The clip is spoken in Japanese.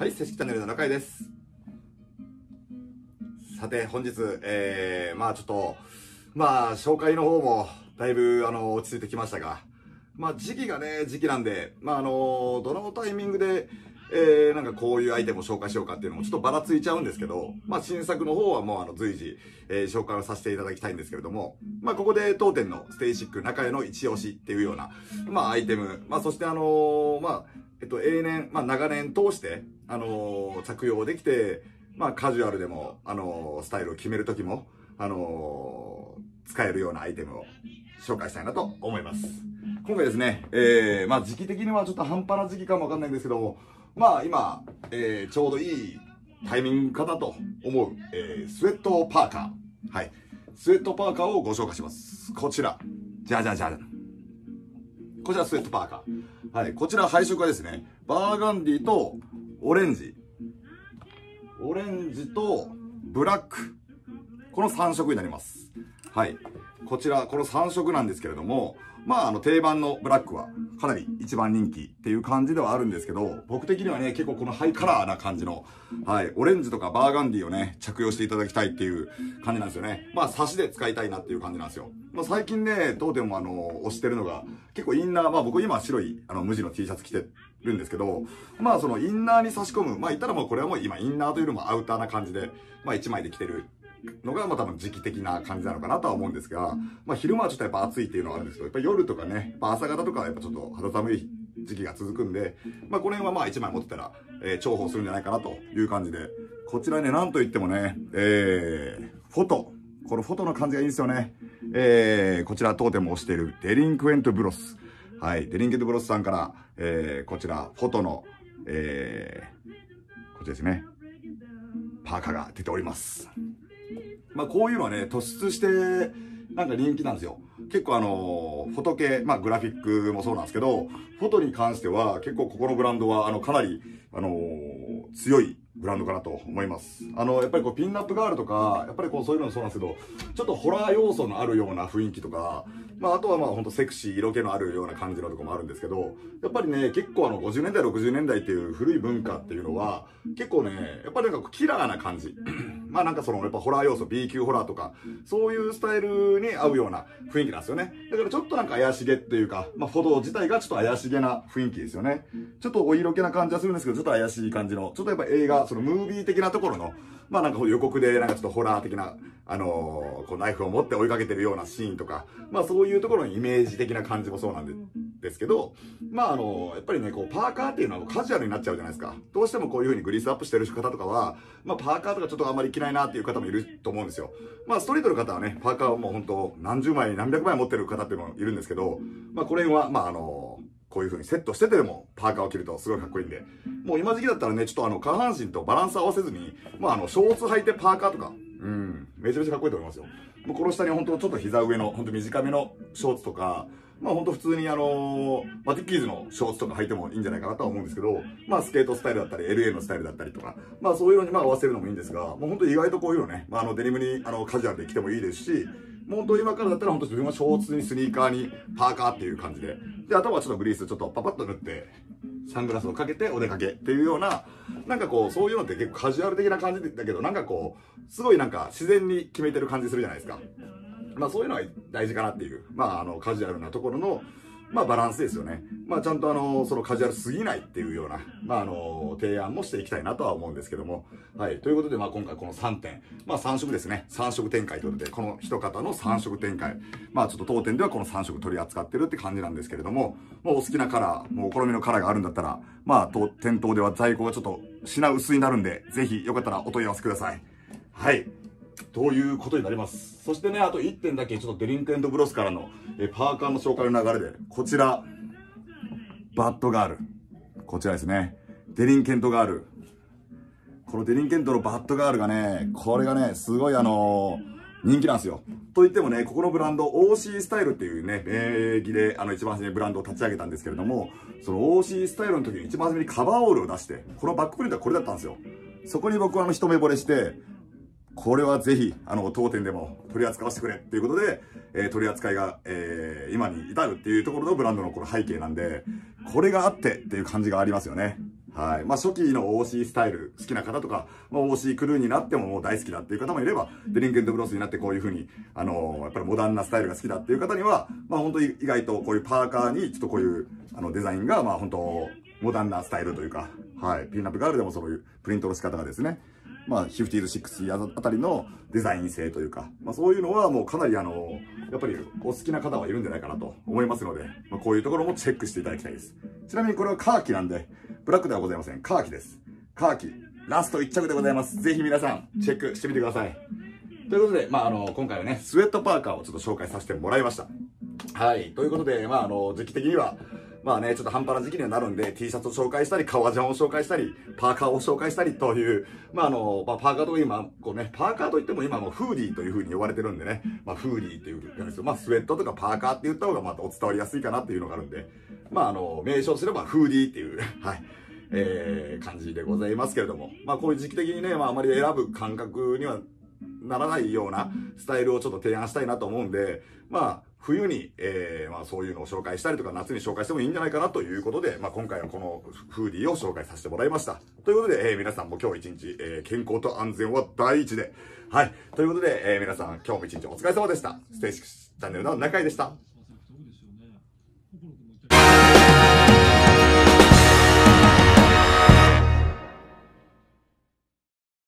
はい、セシキチャンネルの中井です。さて、本日、ちょっと、紹介の方も、だいぶ、落ち着いてきましたが、時期がね、時期なんで、どのタイミングで、なんかこういうアイテムを紹介しようかっていうのもちょっとばらついちゃうんですけど、新作の方はもう随時、紹介をさせていただきたいんですけれども、ここで当店のステイシック中江の一押しっていうような、アイテム、そして永年、長年通して、着用できて、カジュアルでも、スタイルを決めるときも、使えるようなアイテムを紹介したいなと思います。今回ですね、時期的にはちょっと半端な時期かもわかんないんですけども、今、ちょうどいいタイミングかなと思う、スウェットパーカー。はい。スウェットパーカーをご紹介します。こちら。じゃじゃじゃ。こちらスウェットパーカー。はい。こちら配色はですね、バーガンディとオレンジとブラック。この3色になります。はい。こちら、この3色なんですけれども、定番のブラックはかなり一番人気っていう感じではあるんですけど、僕的にはね、結構このハイカラーな感じの、はい、オレンジとかバーガンディをね、着用していただきたいっていう感じなんですよね。差しで使いたいなっていう感じなんですよ。最近ね、当店も推してるのが、結構インナー、僕今白い無地の T シャツ着てるんですけど、そのインナーに差し込む、言ったらこれはもう今インナーというよりもアウターな感じで、1枚で着てるのが多分時期的な感じなのかなとは思うんですが、昼間はちょっとやっぱ暑いっていうのはあるんですけど、やっぱ夜とかね、朝方とかはやっぱちょっと肌寒い時期が続くんで、この辺は1枚持ってたら、重宝するんじゃないかなという感じで、こちらね、なんといってもね、このフォトの感じがいいんですよね。こちら当店も推しているデリンクエントブロス。はい、デリンクエントブロスさんから、こちら、フォトの、こちらですね、パーカーが出ております。こういうのはね、突出して、なんか人気なんですよ。結構フォト系、グラフィックもそうなんですけど、フォトに関しては結構ここのブランドは、かなり、強いブランドかなと思います。やっぱりピンナップガールとか、やっぱりそういうのもそうなんですけど、ちょっとホラー要素のあるような雰囲気とか、あとはほんとセクシー、色気のあるような感じのところもあるんですけど、やっぱりね、結構50年代、60年代っていう古い文化っていうのは、結構ね、やっぱりなんかキラーな感じ。なんかやっぱホラー要素、B 級ホラーとか、そういうスタイルに合うような雰囲気なんですよね。だからちょっとなんか怪しげっていうか、フォト自体がちょっと怪しげな雰囲気ですよね。ちょっとお色気な感じはするんですけど、ちょっと怪しい感じの、ちょっとやっぱ映画、ムービー的なところの、なんか予告でなんかちょっとホラー的な、ナイフを持って追いかけてるようなシーンとか、そういうところのイメージ的な感じもそうなんですけど、やっぱりね、パーカーっていうのはカジュアルになっちゃうじゃないですか。どうしてもこういう風にグリースアップしてる方とかは、パーカーとかちょっとあんまり着ないなっていう方もいると思うんですよ。ストリートの方はね、パーカーをもう本当何十枚、何百枚持ってる方っていうのもいるんですけど、これは、こういう風にセットしててでもパーカーを着るとすごいかっこいいんで、もう今時期だったらね、ちょっと下半身とバランス合わせずに、ショーツ履いてパーカーとか、めちゃめちゃかっこいいと思いますよ。もうこの下に本当ちょっと膝上の、本当短めのショーツとか、本当普通にティッキーズのショーツとか履いてもいいんじゃないかなとは思うんですけど、スケートスタイルだったり、LA のスタイルだったりとか、そういうのに合わせるのもいいんですが、もう本当意外とこういうのね、デニムにカジュアルで着てもいいですし、もう本当今からだったら本当自分はショーツにスニーカーにパーカーっていう感じで、で、頭はちょっとグリースちょっとパパッと塗って、サングラスをかけてお出かけっていうような、なんかそういうのって結構カジュアル的な感じだけど、なんかすごいなんか自然に決めてる感じするじゃないですか。そういうのは大事かなっていう、カジュアルなところの、バランスですよね。ちゃんとそのカジュアルすぎないっていうような、提案もしていきたいなとは思うんですけども。はい。ということで、今回この3点、3色ですね。3色展開ということで、この一方の3色展開。ちょっと当店ではこの3色取り扱ってるって感じなんですけれども、もうお好きなカラー、もうお好みのカラーがあるんだったら、店頭では在庫がちょっと品薄になるんで、ぜひよかったらお問い合わせください。はい。ということになります。そしてね、あと1点だけ、ちょっとデリンクエンドブロスからのパーカーの紹介の流れで、こちら、バッドガール。こちらですね。デリンケントガール。このデリンケントのバッドガールがね、これがね、すごい人気なんですよ。といってもね、ここのブランド、OC スタイルっていうね、名義で、一番初めにブランドを立ち上げたんですけれども、その OC スタイルの時に一番初めにカバーオールを出して、このバックプリントはこれだったんですよ。そこに僕は一目惚れして、これはぜひ、当店でも取り扱わせてくれっていうことで、取り扱いが、今に至るっていうところのブランドのこの背景なんで、これがあってっていう感じがありますよね。 はい。まあ、初期の OC スタイル好きな方とか、まあ、OC クルーになってももう大好きだっていう方もいれば、デリンケントブロスになってこういう風に、やっぱりモダンなスタイルが好きだっていう方には、まあ、本当に意外とこういうパーカーに、ちょっとこういう、デザインが、まあ、本当モダンなスタイルというか、はい。ピンナップガールでもそういうプリントの仕方がですね、まあ、50s、60s あたりのデザイン性というか、まあ、そういうのはもうかなりやっぱりお好きな方はいるんじゃないかなと思いますので、まあ、こういうところもチェックしていただきたいです。ちなみにこれはカーキなんで、ブラックではございません。カーキです。カーキ。ラスト1着でございます。ぜひ皆さん、チェックしてみてください。ということで、まあ、今回はね、スウェットパーカーをちょっと紹介させてもらいました。はい。ということで、まあ、時期的には、まあね、ちょっと半端な時期にはなるんで、T シャツを紹介したり、革ジャンを紹介したり、パーカーを紹介したりという、まあまあ、パーカーと今、こうね、パーカーといっても今もフーディーという風に呼ばれてるんでね、まあ、フーディーっていう風なんですよ。まあ、スウェットとかパーカーって言った方がまたお伝わりやすいかなっていうのがあるんで、まあ、名称すればフーディーっていう、はい、感じでございますけれども、まあ、こういう時期的にね、まあ、あまり選ぶ感覚にはならないようなスタイルをちょっと提案したいなと思うんで、まあ、冬に、まあそういうのを紹介したりとか、夏に紹介してもいいんじゃないかなということで、まあ今回はこのフーディーを紹介させてもらいました。ということで、皆さんも今日一日、健康と安全は第一で。はい。ということで、皆さん今日も一日お疲れ様でした。ステーシックスチャンネルの中井でした。